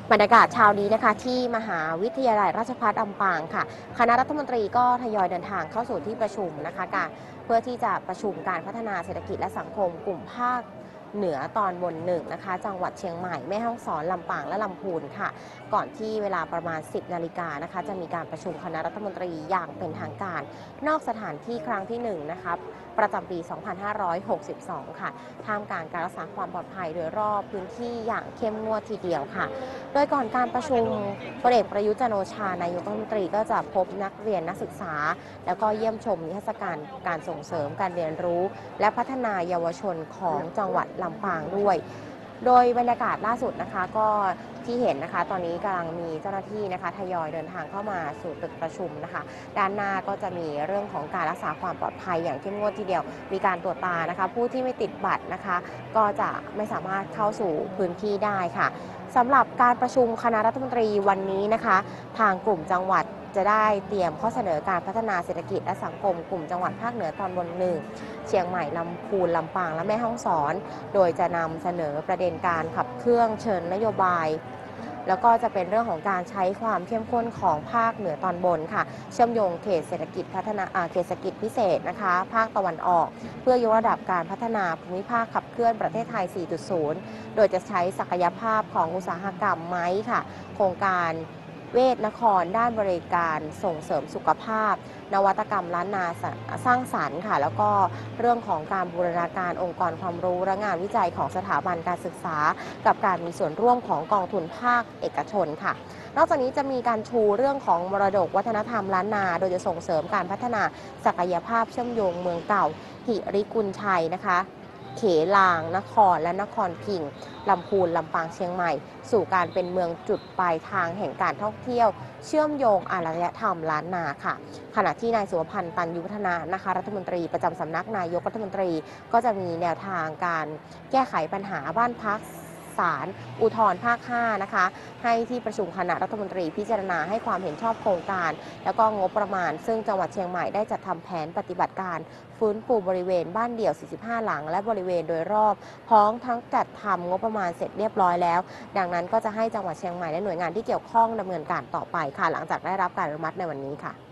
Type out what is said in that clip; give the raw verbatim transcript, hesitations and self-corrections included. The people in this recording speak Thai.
บรรยากาศเช้านี้นะคะที่มหาวิทยาลัยราชภัฏลำปางค่ะคณะรัฐมนตรีก็ทยอยเดินทางเข้าสู่ที่ประชุมนะคะการเพื่อที่จะประชุมการพัฒนาเศรษฐกิจและสังคมกลุ่มภาคเหนือตอนบนหนึ่งนะคะจังหวัดเชียงใหม่แม่ฮ่องสอนลำปางและลำพูนค่ะก่อนที่เวลาประมาณสิบนาฬิกานะคะจะมีการประชุมคณะรัฐมนตรีอย่างเป็นทางการนอกสถานที่ครั้งที่หนึ่งนะคะประจำปี สองพันห้าร้อยหกสิบสอง ค่ะท่ามกลางการรักษาความปลอดภัยโดยรอบพื้นที่อย่างเข้มงวดทีเดียวค่ะ โดยก่อนการประชุมพลเอกประยุทธ์จันทร์โอชานายกรัฐมนตรีก็จะพบนักเรียนนักศึกษาแล้วก็เยี่ยมชมนิทรรศการการส่งเสริมการเรียนรู้และพัฒนาเยาวชนของจังหวัดลำปางด้วย โดยบรรยากาศล่าสุดนะคะก็ที่เห็นนะคะตอนนี้กำลังมีเจ้าหน้าที่นะคะทยอยเดินทางเข้ามาสู่ตึกประชุมนะคะด้านหน้าก็จะมีเรื่องของการรักษาความปลอดภัยอย่างเข้มงวดทีเดียวมีการตรวจตานะคะผู้ที่ไม่ติดบัตรนะคะก็จะไม่สามารถเข้าสู่พื้นที่ได้ค่ะสำหรับการประชุมคณะรัฐมนตรีวันนี้นะคะทางกลุ่มจังหวัดจะได้เตรียมข้อเสนอการพัฒนาเศรษฐกิจและสังคมกลุ่มจังหวัดภาคเหนือตอนบนหนึ่งเชียงใหม่ลำพูนลำปางและแม่ฮ่องสอนโดยจะนำเสนอประเด็นการขับเคลื่อนเชิญนโยบายแล้วก็จะเป็นเรื่องของการใช้ความเข้มข้นของภาคเหนือตอนบนค่ะเชื่อมโยงเขตเศรษฐกิจพัฒนาเขตเศรษฐกิจพิเศษนะคะภาคตะวันออกเพื่อยกระดับการพัฒนาภูมิภาคขับเคลื่อนประเทศไทย สี่จุดศูนย์ โดยจะใช้ศักยภาพของอุตสาหกรรมไม้ค่ะโครงการเวทนครด้านบริการส่งเสริมสุขภาพนวัตกรรมล้านนาสร้างสรรค์ค่ะแล้วก็เรื่องของการบูรณาการองค์กรความรู้และงานวิจัยของสถาบันการศึกษากับการมีส่วนร่วมของกองทุนภาคเอกชนค่ะนอกจากนี้จะมีการชูเรื่องของมรดกวัฒนธรรมล้านนาโดยจะส่งเสริมการพัฒนาศักยภาพเชื่อมโยงเมืองเก่าหิริกุลชัยนะคะเขลางนครและนครพิงค์ลำพูนลำปางเชียงใหม่สู่การเป็นเมืองจุดปลายทางแห่งการท่องเที่ยวเชื่อมโยงอารยธรรมล้านนาค่ะขณะที่นายสุวพันธ์ตันยุวัฒนะนะคะรัฐมนตรีประจำสำนักนายกรัฐมนตรีก็จะมีแนวทางการแก้ไขปัญหาบ้านพักศาลอุทธรภาคห้านะคะให้ที่ประชุมคณะรัฐมนตรีพิจารณาให้ความเห็นชอบโครงการแล้วก็งบประมาณซึ่งจังหวัดเชียงใหม่ได้จัดทำแผนปฏิบัติการฟื้นฟูบริเวณบ้านเดี่ยว สี่สิบห้า หลังและบริเวณโดยรอบพร้อมทั้งจัดทำงบประมาณเสร็จเรียบร้อยแล้วดังนั้นก็จะให้จังหวัดเชียงใหม่และหน่วยงานที่เกี่ยวข้องดำเนินการต่อไปค่ะหลังจากได้รับการอนุมัติในวันนี้ค่ะ